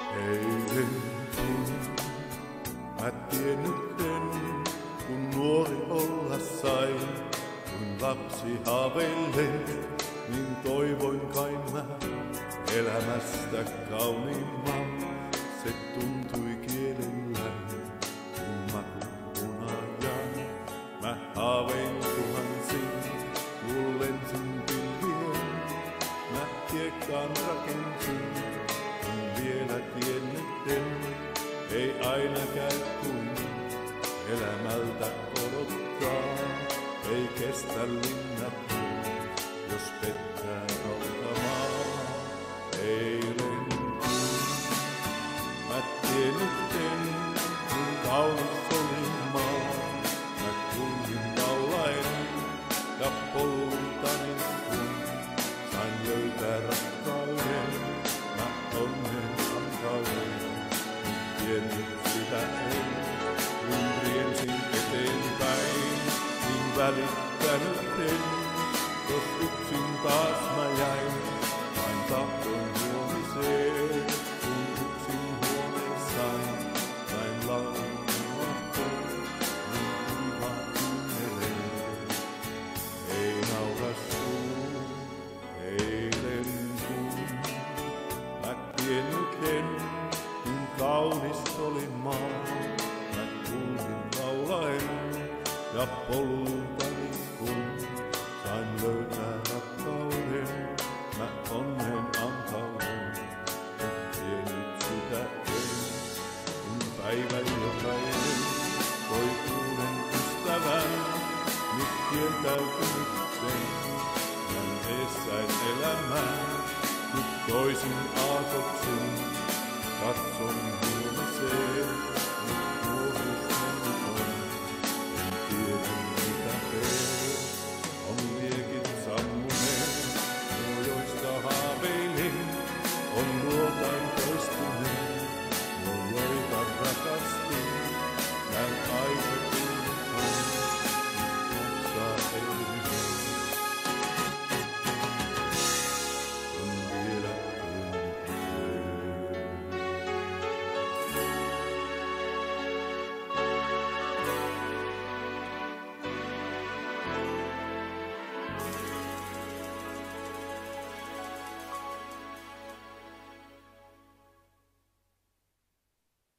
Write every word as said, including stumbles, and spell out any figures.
Eilen kun mä tiennyt en, kun nuori olla sai, kun lapsi haaveilee, niin toivoin kai mä elämästä kauniimman. Se tuntui kielellään, kun makuuna jää. Mä haavein tuhansin, kun lensin pilvien. Mä kiekkaan rakensin, kun vielä tiennytten. Ei aina käy kun elämältä odottaa. Ei kestä linnat, jos pettää noutamaa. Eilen mä tiennytten, kun kaunis oli maa. Mä kulin laulaen ja polultani, kun sain löytää rakkauden. Mä onnen antauden, mut tiennyt sitä en. Kun riensin eteenpäin, niin välittänyt en. Jos yksin taas mä jäin, vain tahtoin huomiseen. Kun yksin huoneessaan, näin laulahtoon, niin kuiva kynneleen. Ei naura suu, eilen kun mä tiennyt en, kun kaunis oli maa. Mä kulin laulaen ja polultani, kun sain löytää rakkauden. Mä onnen antaudun, mut tiennyt sitä en. Kun päivän jokainen toi uuden ystävän, nyt kieltäytynyt sen. Hän eessäin elämään, nyt toisin aatoksen. Katson huomiseen, nyt nuoruus mennyt on. En tiedä mitä teen, on liekit sammuneet. Nuo joista haaveilin, on luotain toistuneet. Nuo joita rakastin, näin aika kun on. Nyt jaksaa ei